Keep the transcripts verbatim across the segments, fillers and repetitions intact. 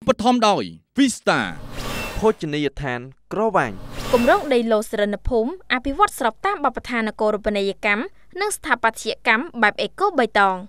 បឋមដោយ Vista ភោជនីយដ្ឋានក្រវាញ់គម្រោងដីឡូសរិនភូមិអភិវឌ្ឍស្របតាមបទដ្ឋានគោរពនីយកម្មនិងស្ថាបត្យកម្មបែបអេកូបៃតង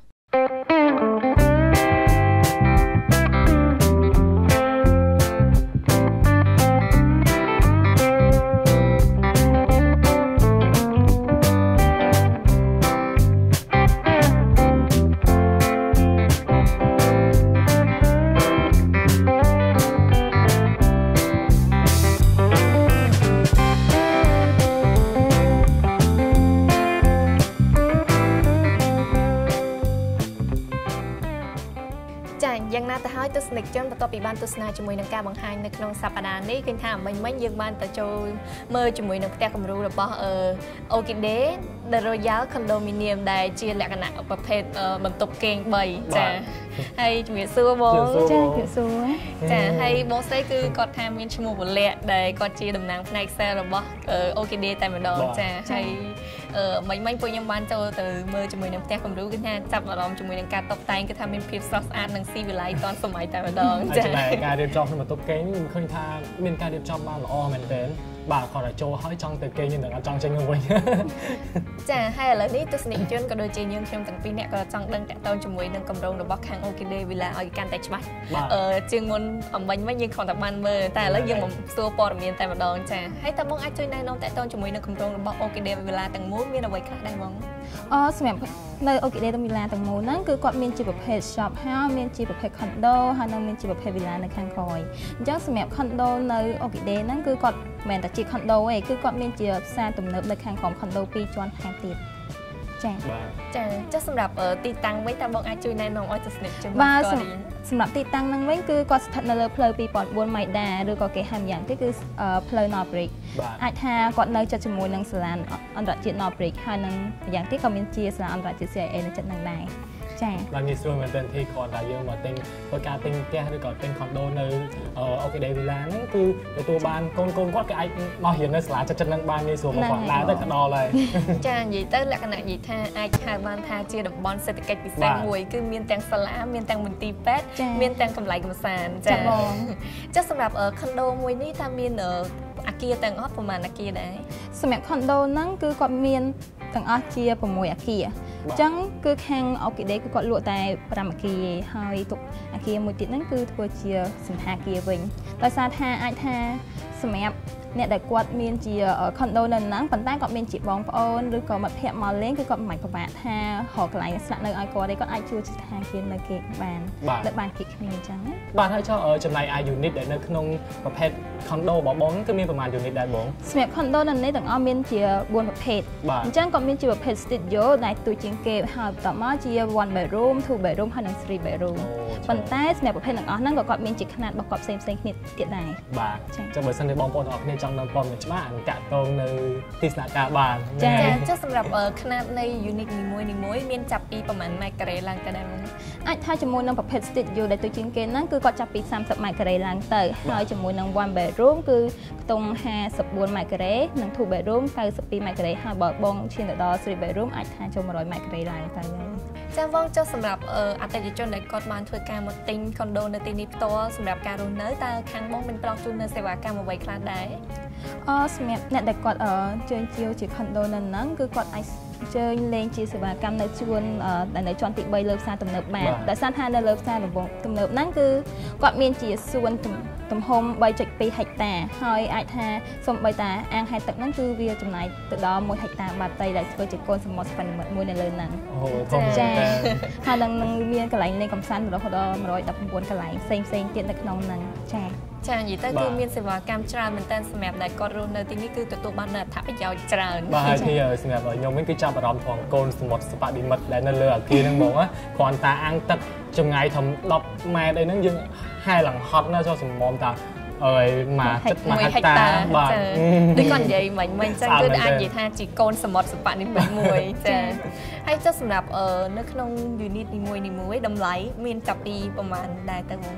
យ៉ាងណាទៅហើយទស្សនិកជនបន្ទាប់ពីបានទស្សនាជាមួយនឹងការបង្ហាញនៅក្នុងសប្តាហ៍នេះឃើញថាមិញមិញយើងបានទៅចូលមើលជាមួយនឹងផ្ទះគំរូរបស់អឺ Orchidea The Royal Condominium ដែលជាលក្ខណៈប្រភេទបន្ទប់គេងបីចាហើយជំរាបសួរបងចាជំរាបសួរចាហើយបងស្រីគឺគាត់ថាមានឈ្មោះវលៈដែលគាត់ជាតំណាងផ្នែក sale របស់ Orchidea តែម្ដងចាហើយអឺមិញមិញពួកខ្ញុំបានចូលទៅមើលជាមួយនឹងផ្ទះគំរូគឺថាចាប់អារម្មណ៍ជាមួយនឹងការតុបតែងគឺថាមានភាពស្រស់ស្អាតនិងស៊ីវិល័យទាន់សម័យតែម្ដងចាការរៀបចំក្នុងបន្ទប់គេងខ្ញុំឃើញថាមានការរៀបចំបានល្អមែនទែនបាទគាត់ឲ្យចូលហើយចង់ទៅគេងយើងនឹងអត់ចង់ចេញមកវិញចាហើយឥឡូវនេះទស្សនិកជនក៏ដូចជាយើងខ្ញុំទាំងពីរនាក់ក៏ចង់ដឹងតាក់ទងជាមួយនឹងគម្រោងរបស់ខាង Orchidea Villa ឲ្យកាន់តែច្បាស់អឺជាងមុនអំបញ្ញវិញយើងគ្រាន់តែបានមើលតែឥឡូវយើងមកសួរព័ត៌មានតែម្ដងចាហើយតើបងអាចជួយណែនាំតាក់ទងជាមួយនឹងគម្រោងរបស់ Orchidea Villa ទាំងមូលមានអ្វីខ្លះដែរបងអឺសម្រាប់នៅ Orchidea Villa ទាំងមូលហ្នឹងគឺគាត់មានជាប្រភេទ shop house មានជាប្រភេទ condo ហើយនិងមានជាប្រភេទ villa នៅខាងក្រោយអញ្ចឹងសម្រាប់ condo នៅ Orchidea ហ្នឹងគឺគាត់មិនមែនតែជា condo ទេគឺគាត់មានជាផ្សារទំនើបនៅខាងក្រោម condo ពីរជាន់ថែមទៀតចា៎ចា៎ចុះសម្រាប់ទីតាំងវិញតើបងអាចជួយណែនាំឲ្យទស្សនិកជនបាទសម្រាប់ទីតាំងហ្នឹងវិញគឺគាត់ស្ថិតនៅលើផ្លូវពីរពាន់បួនម៉ៃដាឬក៏គេហៅម្យ៉ាងទៀតគឺផ្លូវ Northbridge អាចថាគាត់នៅចិត្តជាមួយនឹងសាលាអន្តរជាតិ Northbridge ហើយនឹងម្យ៉ាងទៀតក៏មានជាសាលាអន្តរជាតិ C I A នៅចិត្តនឹងដែរចា៎បាទងាយស្រួលមែនទែនទីគាត់ថាយើងមកទិញធ្វើការទិញផ្ទះឬក៏ទិញ condo នៅ Orchidea Villa ហ្នឹងគឺទទួលបានកូនកូនគាត់គេអាចមករៀននៅសាលាចិត្តចិត្តហ្នឹងបានងាយស្រួលមកគាត់ដើរទៅក៏ដល់ហើយចានិយាយទៅលក្ខណៈនិយាយថាអាចហៅបានថាជាតំបន់សេដ្ឋកិច្ចពិសេសមួយគឺមានទាំងសាលាមានទាំងមន្ទីរពេទ្យមានទាំងកន្លែងកម្សាន្តចាបងចាសម្រាប់ condo មួយនេះថាមានអគារទាំងអស់ប្រហែលអគារដែរសម្រាប់ condo ហ្នឹងគឺគាត់មានទាំងអស់ជា៦អគារអញ្ចឹងគឺខាង Orchidea គឺគាត់លក់តែប្រាំអគារហើយទុកអគារមួយទៀតហ្នឹងគឺធ្វើជាសន្តាគារវិញដោយសារថាអាចថាសម្រាប់អ្នកដែលគាត់មានជា condo នៅហ្នឹងប៉ុន្តែគាត់មានជាបងប្អូនឬក៏មិត្តភ័ក្តិមកលេងគឺគាត់មិនបាច់ពិបាកថារកកន្លែងស្នាក់នៅឲ្យគាត់ទេគាត់អាចជួលសន្តាគារនៅគេបានលើបានគេគ្នាអញ្ចឹងបាទហើយចុះចំណែកអា unit ដែលនៅក្នុងប្រភេទ condo របស់បងគឺមានប្រមាណ unit ដែរបងសម្រាប់ condo នៅនេះទាំងអស់មានជាបួនប្រភេទអញ្ចឹងគាត់មានជាប្រភេទ studio ដែលទូជាងគេហើយបន្តមកជា one bedroom two bedroom ហើយនិង three bedroom ប៉ុន្តែសម្រាប់ប្រភេទទាំងអស់ហ្នឹងក៏គាត់មានជាຂະຫນាតរបស់គាត់ផ្សេងផ្សេងគ្នាទៀតដែរបាទអញ្ចឹងបើសិនជាបងប្អូនទាំងអស់គ្នាចង់ដឹងព័ត៌មានច្បាស់តាក់ទងនៅទីស្នាក់ការបានចាចុះសម្រាប់ຂະຫນាតនៃ unit នីមួយនីមួយមានចាប់ពីប្រហែលម៉ែត្រការ៉េឡើងទៅដែរបងអាចថាជាមួយនឹងប្រភេទ studio ដែលទូជាងគេហ្នឹងគឺគាត់ចាប់ពីសាមសិបម៉ែត្រការ៉េឡើងទៅហើយជាមួយនឹង one bedroom គឺខ្ទង់ห้าสิบbốnម៉ែត្រការ៉េនិង two bedroom เก้าสิบสองម៉ែត្រការ៉េហើយបើបងឈានទៅដល់ three bedroom អាចថាចូលone hundredម៉ែត្រការ៉េឡើងទៅហើយចាបងចុះសម្រាប់អតិថិជនដែលគាត់បានធ្វើការមកទិញ condo នៅទីនេះផ្ទាល់សម្រាប់ការរស់នៅតើខាងបងមានផ្ដល់ជូននៅសេវាកម្មអ្វីខ្លះដែរអឺសម្រាប់អ្នកដែលគាត់ជើញជាវជា condo នៅហ្នឹងគឺគាត់អាចជើញលេងជាសេវាកម្មនៅជួនដែលនៅជាន់ទីបីលើផ្សារទំនើបបានដោយសារថានៅលើផ្សារទំនើបហ្នឹងគឺគាត់មានជាសួនទំហំបីចុចពីរហិកតាហើយអាចថាសូម្បីតាអាងហែលទឹកហ្នឹងគឺវាចំណាយទៅដល់មួយហិកតាបាត់ដីដែលធ្វើជាកូនសមុទ្រស្ប៉ានិមិត្តមួយនៅលើហ្នឹងអូចាហើយនឹងមានកន្លែងលេងកម្សាន្តរហូតដល់one hundred nineteenកន្លែងផ្សេងផ្សេងទៀតនៅក្នុងហ្នឹងចាចានិយាយទៅគឺមានសេវាកម្មច្រើនមែនតើសម្រាប់ដែលគាត់រស់នៅទីនេះគឺទទួលបាននូវអត្ថប្រយោជន៍ច្រើនបាទហើយទីសម្រាប់ខ្ញុំវិញគឺចាប់អារម្មណ៍ផងកូនសមុទ្រស្ប៉ានិមិត្តដែលនៅលើអគារហ្នឹងហ្មងគ្រាន់តែអាងទឹកចម្ងាយធំដប់ម៉ែត្រអីហ្នឹងយើងហែឡើងហត់ណាស់ចុះសម្មុំតាអើយមកចិត្តមកហិកតាបាទដូចគាត់និយាយមិញមិញចឹងគឺអាចនិយាយថាជាកូនសមុទ្រស្ប៉ានិមិត្តមួយចាហើយចុះសម្រាប់នៅក្នុង unit នីមួយនីមួយតម្លៃមានចាប់ពីប្រហែលដែរទៅបងអ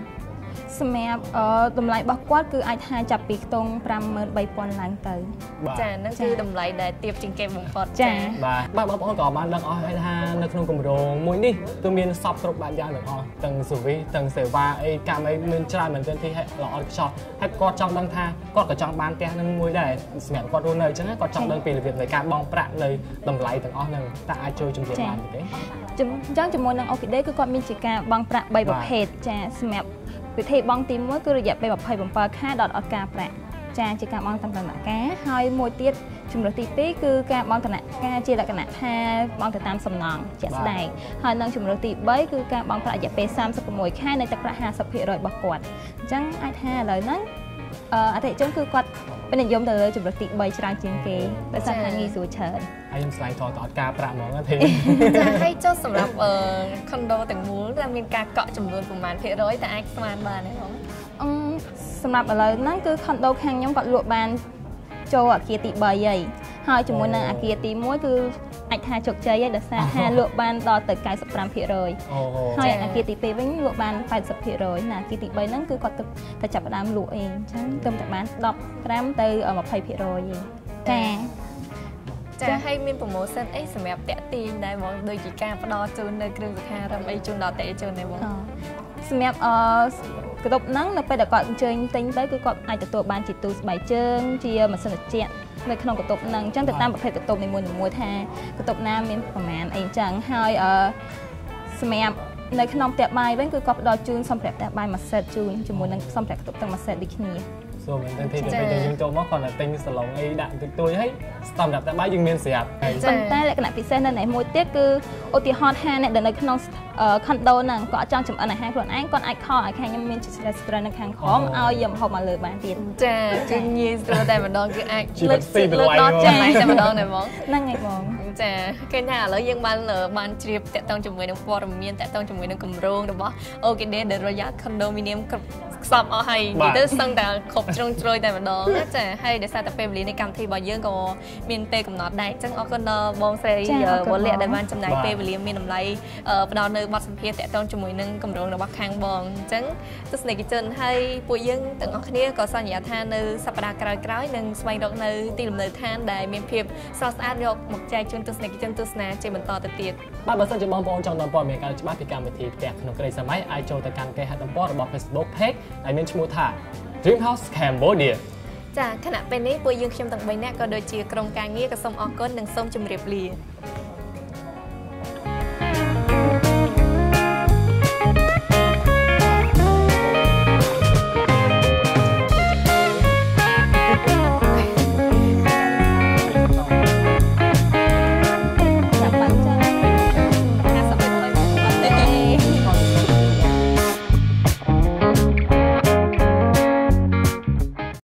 សម្រាប់តម្លៃរបស់គាត់គឺអាចថាចាប់ពីខ្ទង់ប្រាំម៉ឺនបីពាន់ឡើងទៅចាហ្នឹងគឺតម្លៃដែលទាបជាងគេបំផុតចាបាទបាទបងប្អូនក៏បានដឹងអស់ហើយថានៅក្នុងគម្រោងមួយនេះគឺមានសពគ្រប់បែបយ៉ាងទាំងអស់ទាំងស៊ូវីសទាំងសេវាអីកម្មអីមានច្រើនមែនទែនទីល្អឥតខ្ចោះហើយគាត់ចង់ដឹងថាគាត់ក៏ចង់បានផ្ទះនឹងមួយដែរសម្រាប់គាត់រស់នៅអញ្ចឹងគាត់ចង់ដឹងពីរបៀបនៃការបង់ប្រាក់នៅតម្លៃទាំងអស់ហ្នឹងតើអាចជួយជំរាបបានទេអញ្ចឹងជាមួយនឹង Orchidea គឺគាត់មានជាការបង់ប្រាក់បីប្រភេទចាសម្រាប់វិធីបង់ទីមួយគឺរយៈពេលยี่สิบเจ็ดខែដល់អត់ការប្រាក់ចាជាការបង់តាមដំណាក់កាលហើយមួយទៀតជំរើសទីពីរគឺការបង់ដំណាក់កាលជាលក្ខណៈថាបង់ទៅតាមសំណងជាក់ស្ដែងហើយនឹងជំរើសទីបីគឺការបង់ប្រាក់រយៈពេល三十六ខែនៃទឹកប្រាក់ห้าสิบភាគរយរបស់គាត់អញ្ចឹងអាចថាឥឡូវហ្នឹងអតិថិជនគឺគាត់ពេញនិយមទៅលើជំរើសទីបីច្រើនជាងគេដោយសារថាងាយស្រួលច្រើនហើយខ្ញុំស្លាញ់ថតអត់ការប្រាក់ហ្មងទេចាហើយចុះសម្រាប់ខុនដូទាំងមូលដែលមានការកក់ចំនួនប្រមាណភាគរយតើអាចស្មានបានទេបងអឺសម្រាប់ឥឡូវហ្នឹងគឺខុនដូខាងខ្ញុំគាត់លក់បានចូលអគារទីបីហើយហើយជាមួយនឹងអគារទីមួយគឺអាចថាជោគជ័យហើយដោយសារថាលក់បានដល់ទៅ九十五ភាគរយហើយអគារទីពីរវិញលក់បាន八十ភាគរយណាអគារទីបីហ្នឹងគឺគាត់ទៅចាប់ផ្ដើមលក់អីអញ្ចឹងទៅតែបានដប់ប្រាំទៅยี่สิบភាគរយឯងចាចាហើយមានប្រូម៉ូសិនអីសម្រាប់តាក់ទាញដែរបងដូចជាការផ្ដល់ជូននៅគ្រឿងសង្ហារឹមអីជូនដល់អតិថិជនដែរបងសម្រាប់អឺកតុបហ្នឹងនៅពេលដែលគាត់អញ្ជើញទិញទៅគឺគាត់អាចទទួលបានជាទូស្បែកជើងជាម៉ាស៊ីនត្រជាក់នៅក្នុងកតុបហ្នឹងអញ្ចឹងទៅតាមប្រភេទកតុបនីមួយៗថាកតុបណាមានប្រមាណអីអញ្ចឹងហើយអឺសម្រាប់នៅក្នុងផ្ទះបាយវិញគឺគាត់ផ្ដល់ជូនសម្ភារៈផ្ទះបាយមួយសេតជូនជាមួយនឹងសម្ភារៈកតុបទាំងមួយសេតដូចគ្នាសូមមែនទេពេលដែលយើងចូលមកគាត់តែទិញសាឡុងអីដាក់តិចតួចហើយស្តង់ដារតែបាយយើងមានស្រាប់ប៉ុន្តែលក្ខណៈពិសេសនៅនេះមួយទៀតគឺឧទាហរណ៍ថាអ្នកដែលនៅក្នុងខុនដូហ្នឹងគាត់ចង់ចម្អិនអាហារខ្លួនឯងគាត់អាចខលឲ្យខាងខ្ញុំមានជាស្រីនៅខាងក្រោមឲ្យយកហូបមកលើបានទៀតចាគឺងាយស្រួលតែម្ដងគឺអាចលើកលើកដល់ចំណៃតែម្ដងដែរបងហ្នឹងហើយបងចាឃើញថាឥឡូវយើងបានបានជ្រាបតាក់ទងជាមួយនឹងព័ត៌មានតាក់ទងជាមួយនឹងគម្រោងរបស់ Orchidea The Royal Condominium ខ្សប់អស់ហើយនិយាយទៅសឹងតែគ្រប់ជ្រុងជ្រោយតែម្ដងចាហើយដោយសារតែពេលវេលានៃកម្មវិធីរបស់យើងក៏មានពេលកំណត់ដែរអញ្ចឹងអរគុណដល់បងស្រីវលៈដែលបានចំណាយពេលវេលាមានតម្លៃផ្ដល់នៅបទសម្ភាសន៍តាក់ទងជាមួយនឹងគម្រោងរបស់ខាងបងអញ្ចឹងទស្សនិកជនហើយពួកយើងទាំងអស់គ្នាក៏សន្យាថានៅសប្តាហ៍ក្រោយៗនឹងស្វែងរកនៅទីលំនៅឋានដែលមានភាពស្រស់ស្អាតយកមកចែកជូនទស្សនិកជនទស្សនាជាបន្តទៅទៀតបាទបើសិនជាបងប្អូនចង់តាមព័ត៌មានការច្បាស់ពីកម្មវិធីផ្ទះក្នុងក្តីសម័យអាចចូលទៅកាន់គេហទំព័ររបស់ Facebook Page ដែលមានឈ្មោះថា Dream House Cambodia ចាខណៈពេលនេះពួកយើងខ្ញុំទាំងបីនាក់ក៏ដូចជាក្រុមការងារក៏សូមអរគុណនិងសូមជម្រាបលា